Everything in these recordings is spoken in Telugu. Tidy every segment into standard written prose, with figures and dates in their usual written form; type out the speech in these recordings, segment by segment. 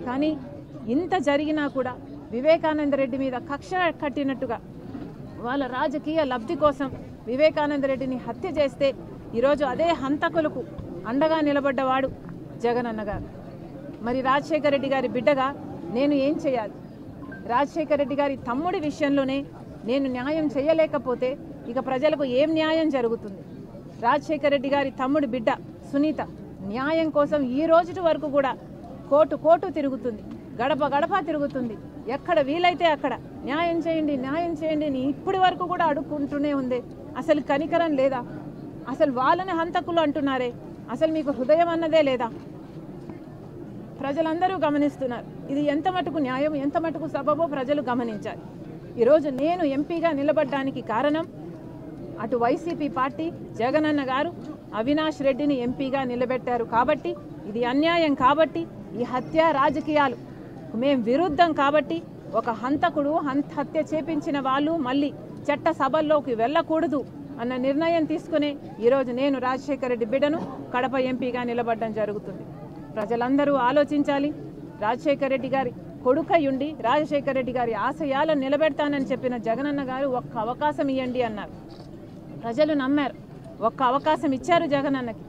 కానీ ఇంత జరిగినా కూడా వివేకానంద రెడ్డి మీద కక్ష కట్టినట్టుగా వాళ్ళ రాజకీయ లబ్ధి కోసం వివేకానంద రెడ్డిని హత్య చేస్తే ఈరోజు అదే హంతకులకు అండగా నిలబడ్డవాడు జగనన్న గారు. మరి రాజశేఖర రెడ్డి గారి బిడ్డగా నేను ఏం చేయాలి? రాజశేఖర రెడ్డి గారి తమ్ముడి విషయంలోనే నేను న్యాయం చేయలేకపోతే ఇక ప్రజలకు ఏం న్యాయం జరుగుతుంది? రాజశేఖర రెడ్డి గారి తమ్ముడి బిడ్డ సునీత న్యాయం కోసం ఈ రోజు వరకు కూడా కోర్టు తిరుగుతుంది, గడప గడప తిరుగుతుంది. ఎక్కడ వీలైతే అక్కడ న్యాయం చేయండి న్యాయం చేయండి అని ఇప్పటి వరకు కూడా అడుక్కుంటూనే ఉంది. అసలు కనికరం లేదా? అసలు వాళ్ళని హంతకులు అంటున్నారే, అసలు మీకు హృదయం అన్నదే లేదా? ప్రజలందరూ గమనిస్తున్నారు. ఇది ఎంత మటుకు న్యాయం, ఎంత మటుకు సబబో ప్రజలు గమనించాలి. ఈరోజు నేను ఎంపీగా నిలబడ్డానికి కారణం అటు వైసీపీ పార్టీ జగనన్న గారు అవినాష్ రెడ్డిని ఎంపీగా నిలబెట్టారు కాబట్టి, ఇది అన్యాయం కాబట్టి, ఈ హత్య రాజకీయాలు మేము విరుద్ధం కాబట్టి, ఒక హంతకుడు హత్య చేపించిన వాళ్ళు మళ్ళీ చట్ట సభల్లోకి వెళ్ళకూడదు అన్న నిర్ణయం తీసుకునే ఈరోజు నేను రాజశేఖర రెడ్డి బిడ్డను కడప ఎంపీగా నిలబడడం జరుగుతుంది. ప్రజలందరూ ఆలోచించాలి. రాజశేఖర రెడ్డి గారి కొడుకయ్యుండి రాజశేఖర రెడ్డి గారి ఆశయాలను నిలబెడతానని చెప్పిన జగనన్న గారు ఒక్క అవకాశం ఇవ్వండి అన్నారు. ప్రజలు నమ్మారు, ఒక్క అవకాశం ఇచ్చారు జగనన్నకి.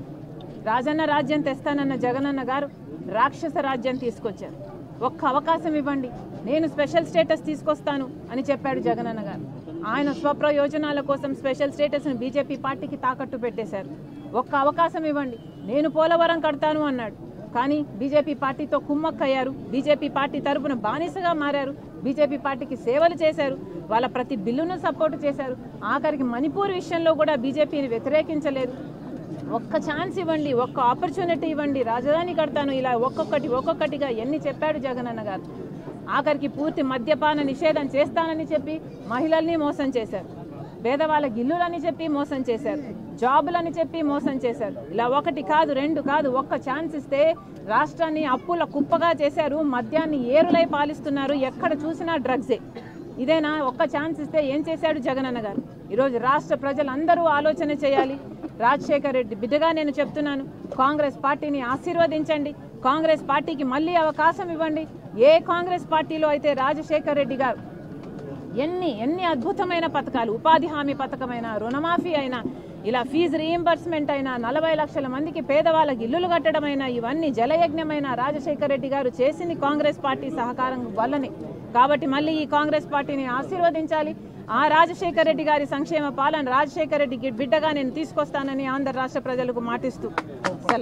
రాజన్న రాజ్యం తెస్తానన్న జగనన్న గారు రాక్షస రాజ్యం తీసుకొచ్చారు. ఒక్క అవకాశం ఇవ్వండి, నేను స్పెషల్ స్టేటస్ తీసుకొస్తాను అని చెప్పాడు జగనన్న గారు. ఆయన స్వప్రయోజనాల కోసం స్పెషల్ స్టేటస్ను బీజేపీ పార్టీకి తాకట్టు పెట్టేశారు. ఒక్క అవకాశం ఇవ్వండి, నేను పోలవరం కడతాను అన్నాడు. కానీ బీజేపీ పార్టీతో కుమ్మక్కయ్యారు, బీజేపీ పార్టీ తరపున బానిసగా మారారు, బీజేపీ పార్టీకి సేవలు చేశారు, వాళ్ళ ప్రతి బిల్లును సపోర్టు చేశారు. ఆఖరికి మణిపూర్ విషయంలో కూడా బీజేపీని వ్యతిరేకించలేదు. ఒక్క ఛాన్స్ ఇవ్వండి, ఒక్క ఆపర్చునిటీ ఇవ్వండి, రాజధాని కడతాను, ఇలా ఒక్కొక్కటిగా ఎన్ని చెప్పాడు జగనన్న గారు. ఆఖరికి పూర్తి మద్యపాన నిషేధం చేస్తానని చెప్పి మహిళల్ని మోసం చేశారు, పేదవాళ్ళకి ఇల్లులని చెప్పి మోసం చేశారు, జాబులని చెప్పి మోసం చేశారు. ఇలా ఒకటి కాదు రెండు కాదు, ఒక్క ఛాన్స్ ఇస్తే రాష్ట్రాన్ని అప్పుల కుప్పగా చేశారు, మద్యాన్ని ఏరులై పాలిస్తున్నారు, ఎక్కడ చూసినా డ్రగ్సే. ఇదేనా? ఒక్క ఛాన్స్ ఇస్తే ఏం చేశాడు జగనన్న గారు? ఈరోజు రాష్ట్ర ప్రజలందరూ ఆలోచన చేయాలి. రాజశేఖర రెడ్డి బిడ్డగా నేను చెప్తున్నాను, కాంగ్రెస్ పార్టీని ఆశీర్వదించండి, కాంగ్రెస్ పార్టీకి మళ్ళీ అవకాశం ఇవ్వండి. ఏ కాంగ్రెస్ పార్టీలో అయితే రాజశేఖర రెడ్డి గారు ఎన్ని అద్భుతమైన పథకాలు, ఉపాధి హామీ పథకమైనా, రుణమాఫీ అయినా, ఇలా ఫీజు రీయింబర్స్మెంట్ అయినా, 40 లక్షల మందికి పేదవాళ్ళకి ఇల్లులు కట్టడమైనా, ఇవన్నీ జలయజ్ఞమైన రాజశేఖర రెడ్డి గారు చేసింది కాంగ్రెస్ పార్టీ సహకారం వల్లనే. కాబట్టి మళ్ళీ ఈ కాంగ్రెస్ పార్టీని ఆశీర్వదించాలి. ఆ రాజశేఖర రెడ్డి గారి సంక్షేమ పాలన రాజశేఖర రెడ్డికి బిడ్డగా నేను తీసుకొస్తానని ఆంధ్ర రాష్ట్ర ప్రజలకు మాటిస్తూ